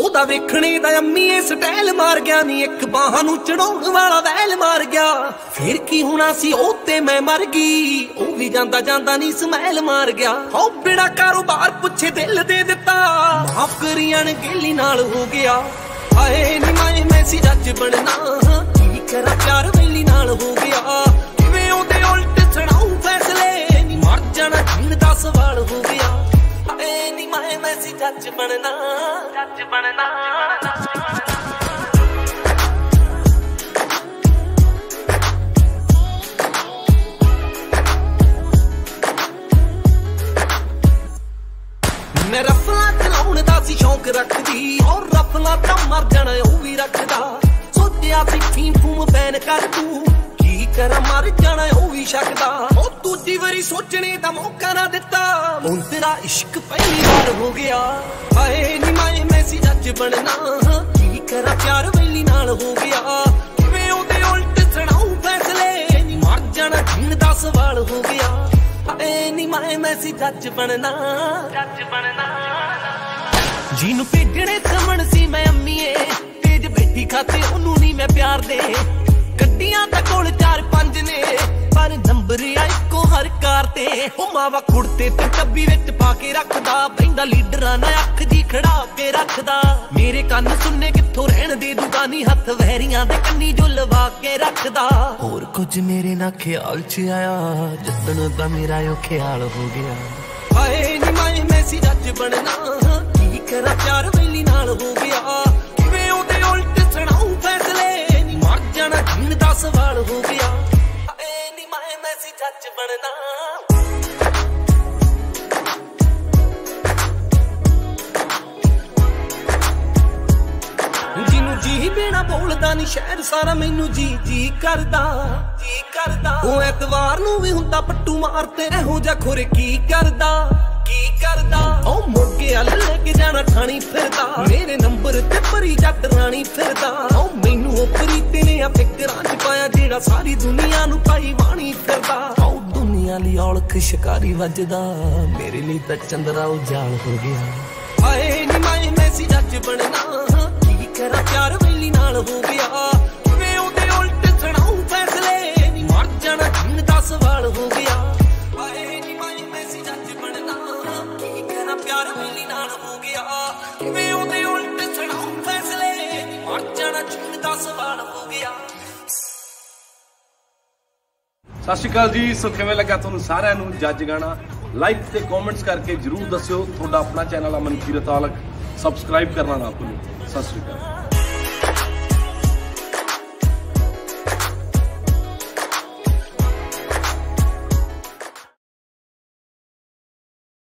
ओदा वेखणे दा अम्मीए स्टाइल मार गया नी, एक बाहां नूं चढ़ाउण वाला वैल मार गया। फिर की होना सी ओ ते मैं मर गई, ओ भी जांदा जांदा नी समैल मार गया। ओ बिना कारोबार पुछे दिल दे दिता, माफ करी अणगेली नाल हो गया। आए नी माए मैं सी जज बनना, की करा प्यार वेली नाल हो गया। किवें ओदे उल्ट सुणाऊं फैसले, नी मर जाना जीण दा सवाल हो गया। आए नी माए मैं सी जज बनना, जज बनना। मैं रफला चलाउण दा सी शौक रखदी, और रफला तां मर जाना ओ भी रखदा। सोचिया सी फीम फूम बैन कर तू, की करा मर जाना ओ भी शकदा। ओ दूजी वारी सोचने दा मौका ना दिता, हुण तेरा इश्क पहली बार हो गया। हाए नी माए मैं सी जज बनना, की करा प्यार वेली नाल हो गया। किवें ओदे उल्ट सुणाऊं फैसले, नी मर जाना जीण दा सवाल हो गया। हाए नी माए मैं सी जज बनना, जज बनना। जीनू भेजणे समण सी मैं अम्मीए, तेज बैठी खाते ओनू नी मैं प्यार दे। गड्डियां दा कोल 4-5 ने, पर नंबर आ इक्को हर कार ते। ओ मावा कुड़ते ते टब्बी विच पा के रखदा, बहिंदा लीडरां ना अख जी खड़ा के रखदा। मेरे कन्न सुनने कित्थों रहण दे दूगा नी, हत्थ वैरियां दे कन्नी जो लवा के रखदा। होर कुछ मेरे ना ख्याल च आया, जदन दा मेरा यो ख्याल हो गया। हाए नी माए मैं सी जज बनना, की करा प्यार वेली नाल हो गया। किवें ओदे उल्ट सुणाऊं फैसले, नी मर जाना जीण दा सवाल हो गया। हाए नी माए मैं सी जज बनना। जिनू जी बिना बोलदा नी शहर सारा, मैनू जी जी करदा, जी करदा। ओ एतवार नू भी हुंदा पट्टू मारते, एहो जा खुर की करदा, की करदा। ओ मोगे अल लेके जाना ठाणी फिरदा, मेरे नंबर ते परी जट राणी फिरदा। ओ मैनू ओ प्रीत ने आ फिकरां च पाया, जेड़ा सारी दुनिया नू पाई वाणी फिरदा। ओ दुनिया ली औलख शिकारी वजदा, मेरे लिए तां चंद्रा उजाल हो गया। हाए नी माए मैं सी जज बनना, की करा प्यार वेली नाल हो गया। किवें ओदे उल्ट सुणाऊं फैसले, नी मर जाना जीण दा सवाल हो गया। हाए नी माए मैं सी जज बनना, की करा प्यार वेली नाल हो गया। किवें ओदे उल्ट सुणाऊं फैसले, नी मर जाना जीण दा सवाल हो गया। सत श्री अकाल जी, सो किवें लगा तुहानूं सारिआं नूं जज गाना? लाइक ते कॉमेंट्स करके जरूर दस्सिओ। तुहाडा अपना चैनल अमन कीरत औलख, सबसक्राइब करना ना भुल्लिओ। सत श्री अकाल।